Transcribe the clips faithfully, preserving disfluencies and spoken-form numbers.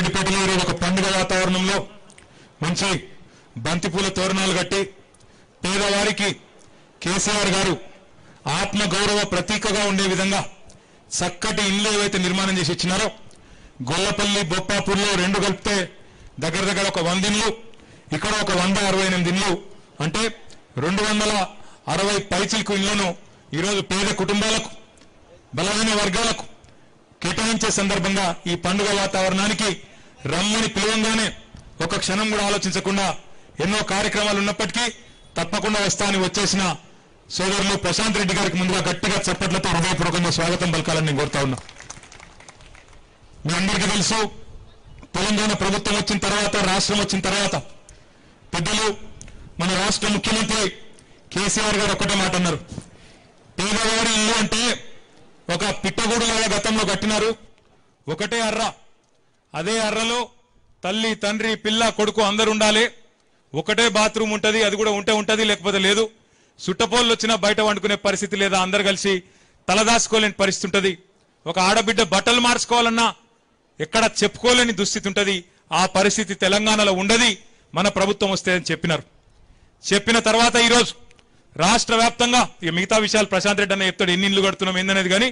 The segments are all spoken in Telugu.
ఎల్లారెడ్డిపేటలో ఈరోజు ఒక పండుగ వాతావరణంలో మంచి బంతిపూల తోరణాలు కట్టి పేదవారికి కేసీఆర్ గారు ఆత్మ గౌరవ ప్రతీకగా ఉండే విధంగా చక్కటి ఇల్లు ఏవైతే నిర్మాణం చేసి ఇచ్చినారో గొల్లపల్లి బొప్పాపూర్లో రెండు కలిపితే దగ్గర దగ్గర ఒక వంద ఇళ్ళు, ఇక్కడ ఒక వంద అరవై ఎనిమిది ఇళ్ళు, అంటే రెండు వందల అరవై పైచిలకు ఇళ్లను ఈరోజు పేద కుటుంబాలకు బలమైన వర్గాలకు కేటాయించే సందర్భంగా ఈ పండుగ వాతావరణానికి రమ్మని పిలవంగానే ఒక క్షణం కూడా ఆలోచించకుండా ఎన్నో కార్యక్రమాలు ఉన్నప్పటికీ తప్పకుండా వస్తానని వచ్చేసిన సోదరులు ప్రశాంత్ రెడ్డి గారికి ముందుగా గట్టిగా చప్పట్లతో హృదయపూర్వకంగా స్వాగతం పలకాలని నేను కోరుతా ఉన్నా. మీ అందరికీ తెలుసు, తెలంగాణ ప్రభుత్వం వచ్చిన తర్వాత, రాష్ట్రం వచ్చిన తర్వాత పెద్దలు మన రాష్ట్ర ముఖ్యమంత్రి కేసీఆర్ గారు ఒక్కటే మాట అన్నారు, పేదవాడి ఇల్లు అంటే ఒక పిట్టగూడులాగా గతంలో కట్టినారు, ఒకటే అర్ర, అదే అర్రలో తల్లి తండ్రి పిల్ల కొడుకు అందరు ఉండాలి, ఒకటే బాత్రూమ్ ఉంటది, అది కూడా ఉంటే ఉంటది లేకపోతే లేదు, సుట్టపోళ్ళు వచ్చినా బయట వండుకునే పరిస్థితి లేదా, అందరు కలిసి తలదాచుకోలేని పరిస్థితి ఉంటది, ఒక ఆడబిడ్డ బట్టలు మార్చుకోవాలన్నా ఎక్కడ చెప్పుకోలేని దుస్థితి ఉంటది, ఆ పరిస్థితి తెలంగాణలో ఉండది మన ప్రభుత్వం వస్తే అని చెప్పినారు. చెప్పిన తర్వాత ఈరోజు రాష్ట్ర వ్యాప్తంగా, ఇక మిగతా విషయాలు ప్రశాంత్ రెడ్డి అన్న చెప్తాడు ఎన్ని ఇళ్ళు కడుతున్నాం ఏందనేది, కానీ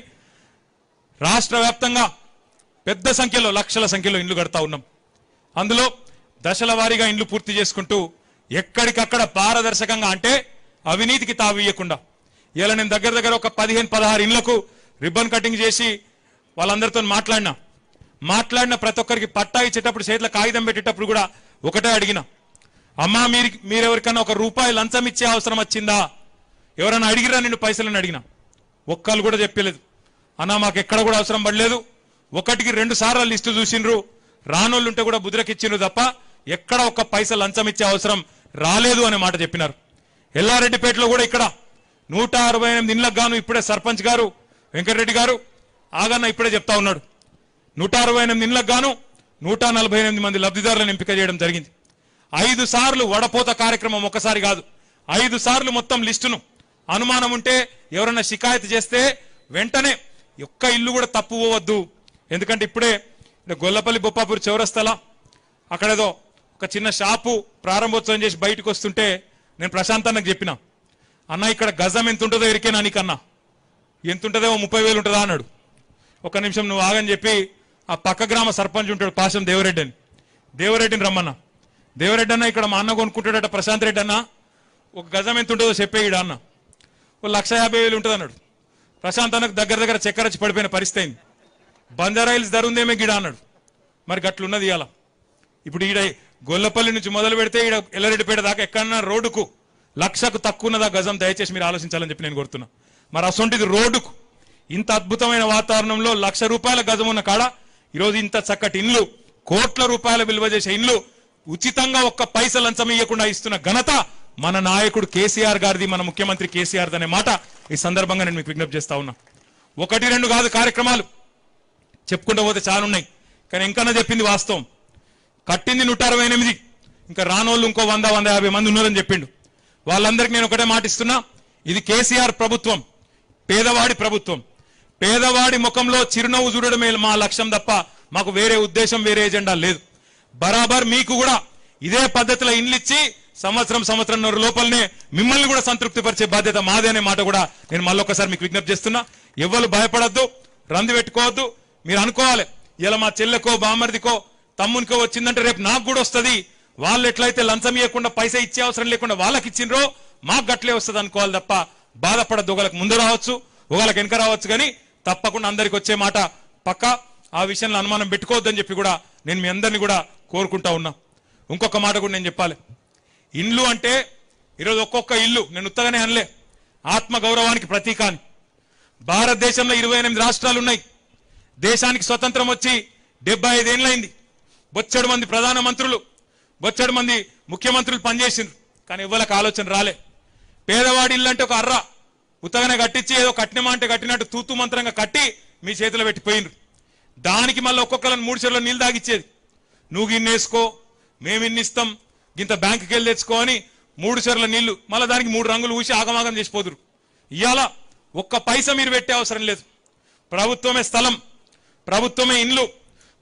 రాష్ట్ర వ్యాప్తంగా పెద్ద సంఖ్యలో లక్షల సంఖ్యలో ఇండ్లు కడతా ఉన్నాం. అందులో దశల వారీగా ఇండ్లు పూర్తి చేసుకుంటూ ఎక్కడికక్కడ పారదర్శకంగా, అంటే అవినీతికి తావీయకుండా, ఇలా నేను దగ్గర దగ్గర ఒక పదిహేను పదహారు ఇండ్లకు రిబ్బన్ కటింగ్ చేసి వాళ్ళందరితో మాట్లాడినా మాట్లాడిన ప్రతి ఒక్కరికి పట్టా ఇచ్చేటప్పుడు చేతిలో కాగితం పెట్టేటప్పుడు కూడా ఒకటే అడిగిన, అమ్మా మీరు మీరెవరికన్నా ఒక రూపాయి లంచం ఇచ్చే అవసరం వచ్చిందా, ఎవరైనా అడిగిరా నిన్ను పైసలని అడిగినా, ఒక్కళ్ళు కూడా చెప్పలేదు. అన్నా మాకు ఎక్కడ కూడా అవసరం పడలేదు, ఒకటికి రెండు సార్లు లిస్టు చూసిండ్రు, రానోళ్ళు ఉంటే కూడా బుద్రకిచ్చిండ్రు తప్ప ఎక్కడ ఒక్క పైస లంచం ఇచ్చే అవసరం రాలేదు అనే మాట చెప్పినారు. ఎల్లారెడ్డిపేటలో కూడా ఇక్కడ నూట అరవై ఎనిమిది ఇళ్లకు గాను ఇప్పుడే సర్పంచ్ గారు వెంకటరెడ్డి గారు ఆగన్న ఇప్పుడే చెప్తా ఉన్నాడు, నూట అరవై ఎనిమిది ఇళ్లకు గాను నూట నలభై ఎనిమిది మంది లబ్ధిదారులను ఎంపిక చేయడం జరిగింది. ఐదు సార్లు వడపోత కార్యక్రమం, ఒకసారి కాదు ఐదు సార్లు మొత్తం లిస్టును, అనుమానం ఉంటే ఎవరైనా షికాయత్ చేస్తే వెంటనే ఒక్క ఇల్లు కూడా తప్పు పోవద్దు, ఎందుకంటే ఇప్పుడే గొల్లపల్లి బొప్పాపూర్ చౌరస్తల అక్కడేదో ఒక చిన్న షాపు ప్రారంభోత్సవం చేసి బయటకు వస్తుంటే నేను ప్రశాంత్ అన్నకు చెప్పిన, అన్న ఇక్కడ గజం ఎంత ఉంటుందో ఎరికేనా నీకన్నా, ఎంత ఉంటుందో ముప్పై వేలు ఉంటుందా అన్నాడు. ఒక నిమిషం నువ్వు ఆగని చెప్పి ఆ పక్క గ్రామ సర్పంచ్ ఉంటాడు పాశం దేవరెడ్డి అని, దేవరెడ్డిని రమ్మన్నా, దేవరెడ్డి అన్న ఇక్కడ మా అన్న కొనుక్కుంటాడట ప్రశాంత్ రెడ్డి అన్న, ఒక గజం ఎంత ఉంటుందో చెప్పేయడా అన్న, ఒక లక్ష యాభై వేలు ఉంటుంది అన్నాడు. ప్రశాంత్ అన్నకు దగ్గర దగ్గర చక్కెర వచ్చి పడిపోయిన పరిస్థితి అయింది. బంజారాయిల్స్ ధర ఉందేమే గిడ అన్నాడు. మరి గట్లున్నది ఇవాళ. ఇప్పుడు ఈడ గొల్లపల్లి నుంచి మొదలు పెడితే ఈడ ఎల్లారెడ్డిపేట దాకా ఎక్కడన్నా రోడ్డుకు లక్షకు తక్కువ ఉన్నదా గజం, దయచేసి మీరు ఆలోచించాలని చెప్పి నేను కోరుతున్నా. మరి అసొంటిది రోడ్డుకు ఇంత అద్భుతమైన వాతావరణంలో లక్ష రూపాయల గజం ఉన్న కాడ ఈరోజు ఇంత చక్కటి ఇండ్లు, కోట్ల రూపాయల విలువ చేసే ఇండ్లు ఉచితంగా ఒక్క పైస లంచం ఇవ్వకుండా ఇస్తున్న ఘనత మన నాయకుడు కేసీఆర్ గారిది, మన ముఖ్యమంత్రి కేసీఆర్ అనే మాట ఈ సందర్భంగా నేను మీకు విజ్ఞప్తి చేస్తా ఉన్నా. ఒకటి రెండు కాదు కార్యక్రమాలు చెప్పుకుంటూ పోతే చాలా ఉన్నాయి, కానీ ఇంకన్నా చెప్పింది వాస్తవం. కట్టింది నూట అరవై ఎనిమిది, ఇంకా రానోళ్ళు ఇంకో వంద వంద యాభై మంది ఉన్నారని చెప్పిండు. వాళ్ళందరికీ నేను ఒకటే మాట ఇస్తున్నా, ఇది కేసీఆర్ ప్రభుత్వం, పేదవాడి ప్రభుత్వం. పేదవాడి ముఖంలో చిరునవ్వు చూడడమే మా లక్ష్యం తప్ప మాకు వేరే ఉద్దేశం, వేరే ఎజెండా లేదు. బరాబర్ మీకు కూడా ఇదే పద్ధతిలో ఇండ్లు ఇచ్చి సంవత్సరం సంవత్సరం లోపలనే మిమ్మల్ని కూడా సంతృప్తి పరిచే బాధ్యత మాదే అనే మాట కూడా నేను మళ్ళొకసారి మీకు విజ్ఞప్తి చేస్తున్నా. ఎవ్వరు భయపడద్దు, రంది పెట్టుకోవద్దు. మీరు అనుకోవాలి ఇలా మా చెల్లెకో బామర్దికో తమ్మునికో వచ్చిందంటే రేపు నాకు కూడా వస్తుంది, వాళ్ళు ఎట్లయితే లంచం ఇవ్వకుండా పైసా ఇచ్చే అవసరం లేకుండా వాళ్ళకి ఇచ్చిండ్రో మాకు గట్లే వస్తుంది అనుకోవాలి తప్ప బాధపడద్దు. ఒకళ్ళకి ముందు రావచ్చు, ఒకళ్ళకి వెనక రావచ్చు, కానీ తప్పకుండా అందరికి వచ్చే మాట పక్క. ఆ విషయంలో అనుమానం పెట్టుకోవద్దని చెప్పి కూడా నేను మీ అందరినీ కూడా కోరుకుంటా ఉన్నా. ఇంకొక మాట కూడా నేను చెప్పాలి, ఇండ్లు అంటే ఈరోజు ఒక్కొక్క ఇల్లు నేను ఉత్తగానే అనలే, ఆత్మ గౌరవానికి ప్రతీక అని. భారతదేశంలో ఇరవై ఎనిమిది రాష్ట్రాలు ఉన్నాయి. దేశానికి స్వతంత్రం వచ్చి డెబ్బై ఐదేళ్ళైంది. బొచ్చడు మంది ప్రధానమంత్రులు, బొచ్చడు మంది ముఖ్యమంత్రులు పనిచేసిండ్రు, కానీ ఇవ్వలకు ఆలోచన రాలే. పేదవాడి ఇల్లు అంటే ఒక అర్ర ఉత్తగానే కట్టించి ఏదో కట్టినమా అంటే కట్టినట్టు తూతు మంత్రంగా కట్టి మీ చేతిలో పెట్టిపోయిండ్రు. దానికి మళ్ళీ ఒక్కొక్కరిని మూడు చెరువులో నీళ్ళు తాగిచ్చేది. నువ్వు గిన్నె వేసుకో, మేము ఇన్ని ఇస్తాం, గింత బ్యాంకుకి వెళ్ళి తెచ్చుకో అని మూడు చెరువుల నీళ్లు, మళ్ళీ దానికి మూడు రంగులు ఊసి ఆగమాగం చేసిపోదురు. ఇవాళ ఒక్క పైసా మీరు పెట్టే అవసరం లేదు. ప్రభుత్వమే స్థలం, ప్రభుత్వమే ఇండ్లు,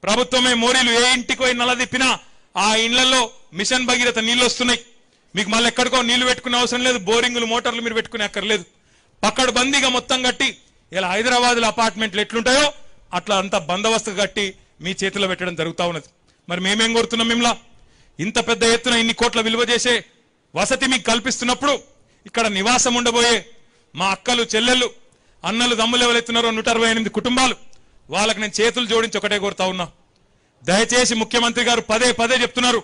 ప్రభుత్వమే మోరీలు ఏ ఇంటికి పోయి నల్ల తిప్పినా ఆ ఇళ్లలో మిషన్ భగీరథ నీళ్లు వస్తున్నాయి. మీకు మళ్ళీ ఎక్కడికో నీళ్లు పెట్టుకునే అవసరం లేదు, బోరింగులు మోటార్లు మీరు పెట్టుకునే అక్కర్లేదు. పక్కడు బందీగా మొత్తం కట్టి ఇలా హైదరాబాద్లో అపార్ట్మెంట్లు ఎట్లుంటాయో అట్లా అంతా బందోబస్తు కట్టి మీ చేతిలో పెట్టడం జరుగుతూ ఉన్నది. మరి మేమేం కోరుతున్నాం? మిమ్మల్ని ఇంత పెద్ద ఎత్తున ఇన్ని కోట్ల విలువ చేసే వసతి మీకు కల్పిస్తున్నప్పుడు ఇక్కడ నివాసం ఉండబోయే మా అక్కలు చెల్లెళ్ళు అన్నలు దమ్ములు ఎవరైతున్నారో నూట అరవై ఎనిమిది కుటుంబాలు వాళ్ళకి నేను చేతులు జోడించి ఒకటే కోరుతా ఉన్నా, దయచేసి ముఖ్యమంత్రి గారు పదే పదే చెప్తున్నారు,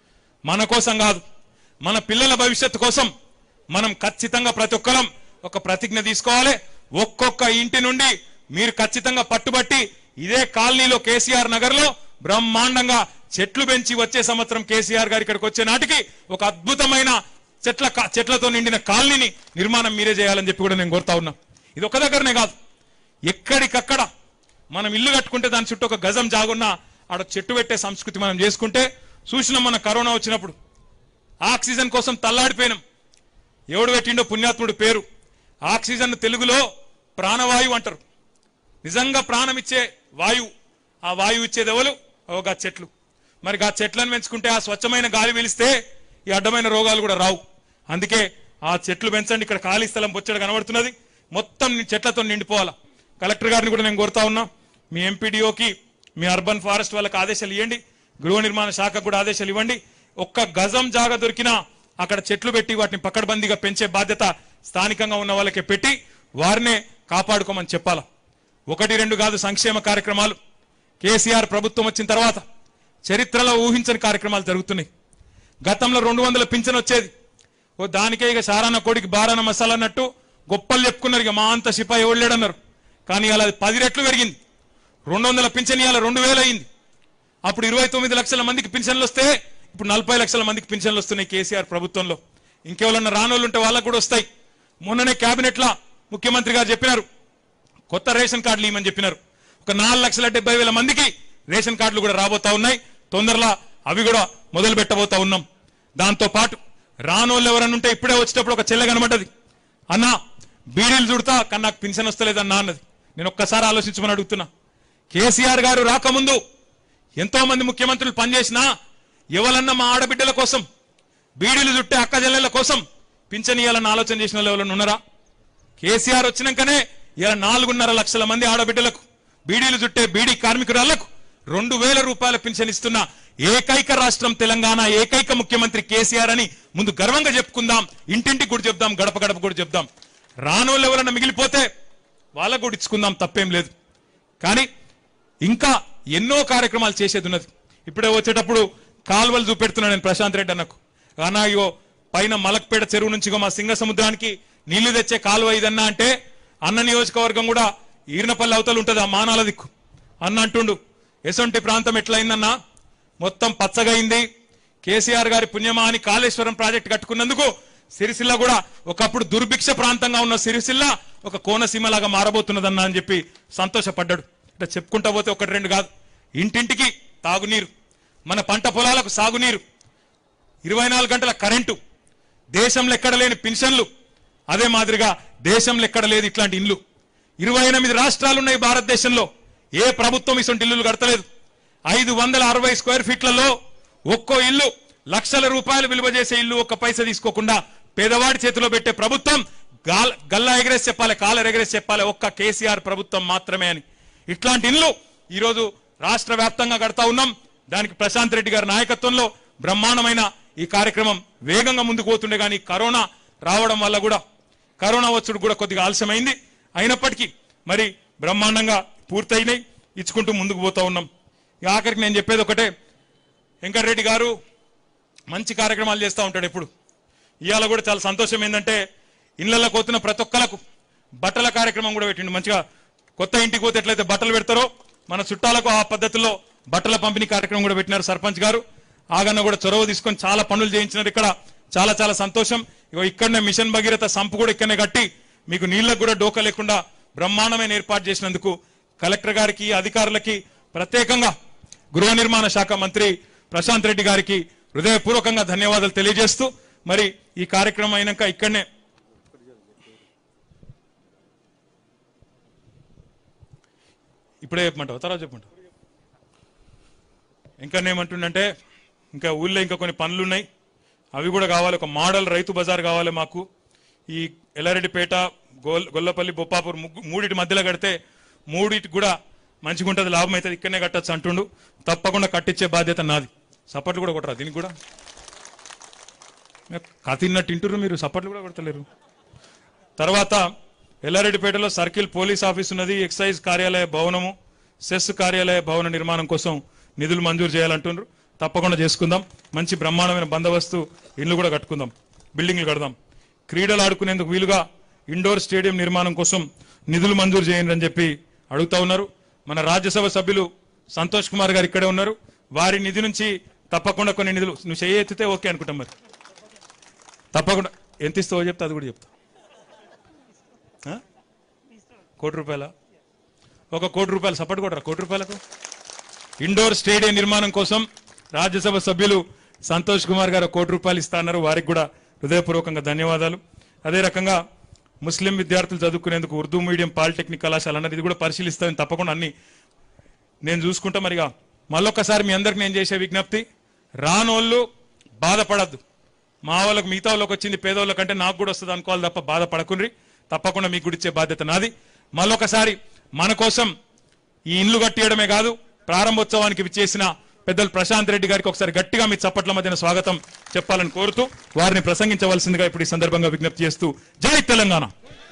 మన కోసం కాదు మన పిల్లల భవిష్యత్తు కోసం మనం ఖచ్చితంగా ప్రతి ఒక్కరం ఒక ప్రతిజ్ఞ తీసుకోవాలి. ఒక్కొక్క ఇంటి నుండి మీరు ఖచ్చితంగా పట్టుబట్టి ఇదే కాలనీలో కేసీఆర్ నగర్ లో బ్రహ్మాండంగా చెట్లు పెంచి వచ్చే సంవత్సరం కేసీఆర్ గారు ఇక్కడికి వచ్చే నాటికి ఒక అద్భుతమైన చెట్ల చెట్లతో నిండిన కాలనీని నిర్మాణం మీరే చేయాలని చెప్పి కూడా నేను కోరుతా ఉన్నా. ఇది ఒక దగ్గరనే కాదు, ఎక్కడికక్కడ మనం ఇల్లు కట్టుకుంటే దాని చుట్టూ ఒక గజం జాగున్నా ఆడ చెట్టు పెట్టే సంస్కృతి మనం చేసుకుంటే చూసినాం. మన కరోనా వచ్చినప్పుడు ఆక్సిజన్ కోసం తల్లాడిపోయినాం. ఎవడు పెట్టిండో పుణ్యాత్ముడు పేరు. ఆక్సిజన్ తెలుగులో ప్రాణవాయువు అంటారు. నిజంగా ప్రాణం ఇచ్చే వాయువు. ఆ వాయువు ఇచ్చేది ఎవరు? ఓగా చెట్లు. మరి ఆ చెట్లను పెంచుకుంటే ఆ స్వచ్ఛమైన గాలి పీలిస్తే ఈ అడ్డమైన రోగాలు కూడా రావు. అందుకే ఆ చెట్లు పెంచండి. ఇక్కడ ఖాళీ స్థలం బొచ్చడ కనబడుతున్నది, మొత్తం చెట్లతో నిండిపోవాలా. కలెక్టర్ గారిని కూడా నేను కోరుతా ఉన్నా, మీ ఎంపీడీఓకి మీ అర్బన్ ఫారెస్ట్ వాళ్ళకి ఆదేశాలు ఇవ్వండి, గృహ నిర్మాణ శాఖకు కూడా ఆదేశాలు ఇవ్వండి. ఒక్క గజం జాగా దొరికినా అక్కడ చెట్లు పెట్టి వాటిని పకడ్బందీగా పెంచే బాధ్యత స్థానికంగా ఉన్న వాళ్ళకే పెట్టి వారినే కాపాడుకోమని చెప్పాలా. ఒకటి రెండు కాదు సంక్షేమ కార్యక్రమాలు కేసీఆర్ ప్రభుత్వం వచ్చిన తర్వాత చరిత్రలో ఊహించని కార్యక్రమాలు జరుగుతున్నాయి. గతంలో రెండు వందల పింఛన్ వచ్చేది, ఓ దానికే ఇక సారాన కోడికి బారాన మసాలా అన్నట్టు గొప్పలు చెప్పుకున్నారు. ఇక మా అంత సిపాయి ఎవడలేడన్నారు. కానీ అలా పది రెట్లు పెరిగింది. రెండు వందల పింఛన్ ఇవాళ రెండు వేలు అయింది. అప్పుడు ఇరవై తొమ్మిది లక్షల మందికి పింఛన్లు వస్తే ఇప్పుడు నలభై లక్షల మందికి పింఛన్లు వస్తున్నాయి కేసీఆర్ ప్రభుత్వంలో. ఇంకెవరన్నా రానోళ్ళు ఉంటే వాళ్ళకు కూడా వస్తాయి. మొన్ననే కేబినెట్ లా ముఖ్యమంత్రి గారు చెప్పినారు, కొత్త రేషన్ కార్డులు ఇవ్వమని చెప్పినారు. ఒక నాలుగు లక్షల డెబ్బై వేల మందికి రేషన్ కార్డులు కూడా రాబోతా ఉన్నాయి. తొందరలో అవి కూడా మొదలు పెట్టబోతా ఉన్నాం. దాంతో పాటు రానోళ్ళు ఎవరన్నా ఉంటే ఇప్పుడే వచ్చేటప్పుడు ఒక చెల్లె కనబడ్డది, అన్నా బీడీలు చుడతా కానీ నాకు పింఛన్ వస్తలేదన్నా అన్నది. నేను ఒక్కసారి ఆలోచించమని అడుగుతున్నా. కేసీఆర్ గారు రాకముందు ఎంతో మంది ముఖ్యమంత్రులు పనిచేసినా ఎవరన్నా మా ఆడబిడ్డల కోసం బీడీలు చుట్టే అక్క చెల్లెల కోసం పింఛన్ ఇవ్వాలని ఆలోచన చేసిన వాళ్ళు ఎవరైనా ఉన్నారా? కేసీఆర్ వచ్చినాకనే ఇలా నాలుగున్నర లక్షల మంది ఆడబిడ్డలకు బీడీలు చుట్టే బీడీ కార్మికురాళ్లకు రెండు వేల రూపాయల పింఛన్ ఇస్తున్న ఏకైక రాష్ట్రం తెలంగాణ, ఏకైక ముఖ్యమంత్రి కేసీఆర్ అని ముందు గర్వంగా చెప్పుకుందాం. ఇంటింటికి కూడా చెప్దాం, గడప గడప కూడా చెప్దాం. రానోళ్ళు ఎవరన్నా మిగిలిపోతే వాళ్ళకు కూడా ఇచ్చుకుందాం, తప్పేం లేదు. కానీ ఇంకా ఎన్నో కార్యక్రమాలు చేసేది ఉన్నది. ఇప్పుడే వచ్చేటప్పుడు కాలువలు చూపెడుతున్నా నేను ప్రశాంత్ రెడ్డి అన్నకు. అన్నాయో పైన మలక్పేట చెరువు నుంచి మా సింగ సముద్రానికి నీళ్లు తెచ్చే కాలువ ఇదన్నా అంటే అన్న నియోజకవర్గం కూడా ఈర్నపల్లి అవతలు ఉంటుంది, ఆ మానాల దిక్కు అన్న అంటుండు. ఎసొంటి ప్రాంతం ఎట్లయిందన్నా మొత్తం పచ్చగైంది. కేసీఆర్ గారి పుణ్యమా అని కాళేశ్వరం ప్రాజెక్టు కట్టుకున్నందుకు సిరిసిల్ల కూడా ఒకప్పుడు దుర్భిక్ష ప్రాంతంగా ఉన్న సిరిసిల్ల ఒక కోనసీమలాగా మారబోతున్నదన్నా అని చెప్పి సంతోషపడ్డాడు. అంటే చెప్పుకుంటా పోతే ఒకటి రెండు కాదు, ఇంటింటికి తాగునీరు, మన పంట పొలాలకు సాగునీరు, ఇరవై నాలుగు గంటల కరెంటు, దేశంలో ఎక్కడ లేని పెన్షన్లు, అదే మాదిరిగా దేశంలో ఎక్కడ లేదు ఇట్లాంటి ఇల్లు. ఇరవై ఎనిమిది రాష్ట్రాలు ఉన్నాయి భారతదేశంలో, ఏ ప్రభుత్వం ఇటువంటి ఇల్లులు కడతలేదు. ఐదు వందల అరవై స్క్వేర్ ఫీట్లలో ఒక్కో ఇల్లు లక్షల రూపాయలు విలువ చేసే ఇల్లు ఒక్క పైసా తీసుకోకుండా పేదవాడి చేతిలో పెట్టే ప్రభుత్వం గాల్ గల్లా ఎగరేసి చెప్పాలి, కాలర్ ఎగరేసి చెప్పాలి, ఒక్క కేసీఆర్ ప్రభుత్వం మాత్రమే అని. ఇట్లాంటి ఇల్లు ఈరోజు రాష్ట్ర వ్యాప్తంగా కడతా ఉన్నాం. దానికి ప్రశాంత్ రెడ్డి గారి నాయకత్వంలో బ్రహ్మాండమైన ఈ కార్యక్రమం వేగంగా ముందుకు పోతుండే. కానీ కరోనా రావడం వల్ల కూడా కరోనా వచ్చుడు కూడా కొద్దిగా ఆలస్యమైంది. అయినప్పటికీ మరి బ్రహ్మాండంగా పూర్తయినాయి, ఇచ్చుకుంటూ ముందుకు పోతా ఉన్నాం. ఇక ఆఖరికి నేను చెప్పేది ఒకటే, వెంకటరెడ్డి గారు మంచి కార్యక్రమాలు చేస్తూ ఉంటాడు ఎప్పుడు. ఇవాళ కూడా చాలా సంతోషం ఏంటంటే ఇళ్లలోకి పోతున్న ప్రతి ఒక్కలకు బట్టల కార్యక్రమం కూడా పెట్టిండు. మంచిగా కొత్త ఇంటికి పోతే ఎట్లయితే బట్టలు పెడతారో మన చుట్టాలకు ఆ పద్ధతిలో బట్టల పంపిణీ కార్యక్రమం కూడా పెట్టినారు సర్పంచ్ గారు. ఆగన్న కూడా చొరవ తీసుకొని చాలా పనులు చేయించినారు ఇక్కడ. చాలా చాలా సంతోషం. ఇగో ఇక్కడనే మిషన్ భగీరథ సంపు కూడా ఇక్కడనే కట్టి మీకు నీళ్లకు కూడా డోకా లేకుండా బ్రహ్మాండమైన ఏర్పాటు చేసినందుకు కలెక్టర్ గారికి, అధికారులకి, ప్రత్యేకంగా గృహ నిర్మాణ శాఖ మంత్రి ప్రశాంత్ రెడ్డి గారికి హృదయపూర్వకంగా ధన్యవాదాలు తెలియజేస్తూ మరి ఈ కార్యక్రమం అయినాక ఇక్కడనే ఇప్పుడే చెప్పమంటావు, తర్వాత చెప్పమంటావు. ఇంకా ఏమంటుండంటే ఇంకా ఊళ్ళో ఇంకా కొన్ని పనులు ఉన్నాయి, అవి కూడా కావాలి. ఒక మోడల్ రైతు బజార్ కావాలి మాకు. ఈ ఎల్లారెడ్డిపేట, గోల్ గొల్లపల్లి, బొప్పాపూర్ ముగ్గు మూడింటి మధ్యలో కడితే మూడింటికి కూడా మంచిగా ఉంటుంది, లాభం అవుతుంది, ఇక్కడనే కట్టచ్చు అంటుండు. తప్పకుండా కట్టించే బాధ్యత నాది. సపోర్ట్లు కూడా కొట్టరా దీనికి కూడా? కతిన్నట్టు ఇంటురు మీరు, సపోర్ట్లు కూడా కొడతలేరు. తర్వాత ఎల్లారెడ్డిపేటలో సర్కిల్ పోలీస్ ఆఫీస్ ఉన్నది, ఎక్సైజ్ కార్యాలయ భవనము, సెస్ కార్యాలయ భవన నిర్మాణం కోసం నిధులు మంజూరు చేయాలంటున్నారు. తప్పకుండా చేసుకుందాం. మంచి బ్రహ్మాండమైన బందోబస్తు ఇల్లు కూడా కట్టుకుందాం, బిల్డింగ్లు కడదాం. క్రీడలు ఆడుకునేందుకు వీలుగా ఇండోర్ స్టేడియం నిర్మాణం కోసం నిధులు మంజూరు చేయండి అని చెప్పి అడుగుతా ఉన్నారు. మన రాజ్యసభ సభ్యులు సంతోష్ కుమార్ గారు ఇక్కడే ఉన్నారు. వారి నిధి నుంచి తప్పకుండా కొన్ని నిధులు, నువ్వు చేయి ఎత్తితే ఓకే అనుకుంటాం. మరి తప్పకుండా ఎంత ఇస్తావో చెప్తా, అది కూడా చెప్తా. కోటి రూపాయల ఒక కోటి రూపాయలు సపోర్ట్ కొట్టరా? కోటి రూపాయలకు ఇండోర్ స్టేడియం నిర్మాణం కోసం రాజ్యసభ సభ్యులు సంతోష్ కుమార్ గారు కోటి రూపాయలు ఇస్తా అన్నారు. వారికి కూడా హృదయపూర్వకంగా ధన్యవాదాలు. అదే రకంగా ముస్లిం విద్యార్థులు చదువుకునేందుకు ఉర్దూ మీడియం పాలిటెక్నిక్ కళాశాల అన్నది, ఇది కూడా పరిశీలిస్తామని తప్పకుండా అన్ని నేను చూసుకుంటా. మరిగా మళ్ళొక్కసారి మీ అందరికి నేను చేసే విజ్ఞప్తి, రానోళ్ళు బాధపడద్దు. మా వాళ్ళకి మిగతా వాళ్ళకి వచ్చింది, పేదోళ్ళ కంటే నాకు కూడా వస్తుంది అనుకోవాలి తప్ప బాధపడకుండ్రి. తప్పకుండా మీకు కూడా ఇచ్చే బాధ్యత నాది. మళ్ళొకసారి మన కోసం ఈ ఇండ్లు కట్టియడమే కాదు, ప్రారంభోత్సవానికి విచ్చేసిన పెద్దలు ప్రశాంత్ రెడ్డి గారికి ఒకసారి గట్టిగా మీ చప్పట్ల మధ్యన స్వాగతం చెప్పాలని కోరుతూ వారిని ప్రసంగించవలసిందిగా ఇప్పుడు ఈ సందర్భంగా విజ్ఞప్తి చేస్తూ, జై తెలంగాణ.